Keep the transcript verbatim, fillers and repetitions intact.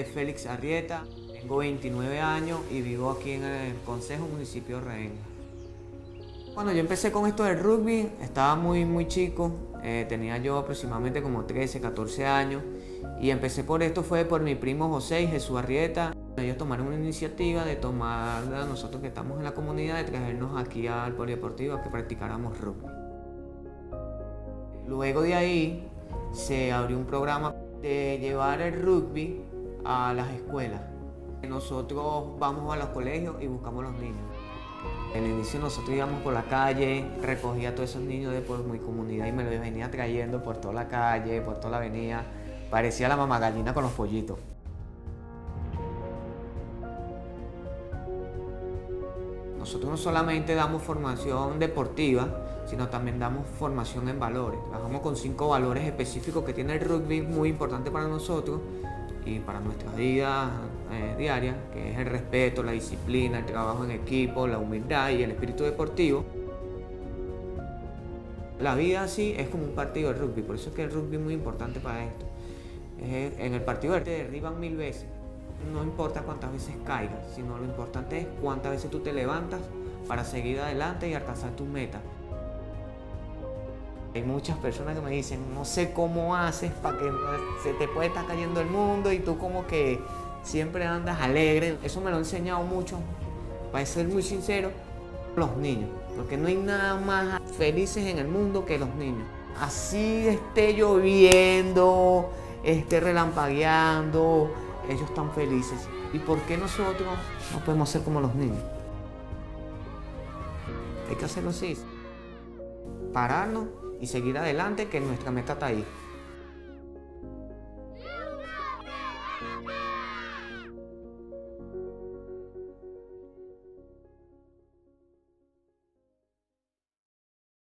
es Félix Arrieta, tengo veintinueve años y vivo aquí en el Concejo, municipio de Revenga. Cuando yo empecé con esto del rugby, estaba muy, muy chico, eh, tenía yo aproximadamente como trece, catorce años, y empecé por esto fue por mi primo José y Jesús Arrieta. Ellos tomaron una iniciativa de tomar a nosotros que estamos en la comunidad, de traernos aquí al polideportivo a que practicáramos rugby. Luego de ahí se abrió un programa de llevar el rugby a las escuelas. Nosotros vamos a los colegios y buscamos a los niños. En el inicio nosotros íbamos por la calle, recogía a todos esos niños de por mi comunidad y me los venía trayendo por toda la calle, por toda la avenida. Parecía la mamá gallina con los pollitos. Nosotros no solamente damos formación deportiva, sino también damos formación en valores. Trabajamos con cinco valores específicos que tiene el rugby, muy importante para nosotros y para nuestra vida eh, diaria, que es el respeto, la disciplina, el trabajo en equipo, la humildad y el espíritu deportivo. La vida así es como un partido de rugby, por eso es que el rugby es muy importante para esto. Es, en el partido te derriban mil veces, no importa cuántas veces caigas, sino lo importante es cuántas veces tú te levantas para seguir adelante y alcanzar tus metas. Hay muchas personas que me dicen, no sé cómo haces para que se te puede estar cayendo el mundo y tú como que siempre andas alegre. Eso me lo ha enseñado mucho, para ser muy sincero, los niños. Porque no hay nada más felices en el mundo que los niños. Así esté lloviendo, esté relampagueando, ellos están felices. ¿Y por qué nosotros no podemos ser como los niños? Hay que hacerlo así. Pararnos y seguir adelante, que nuestra meta está ahí.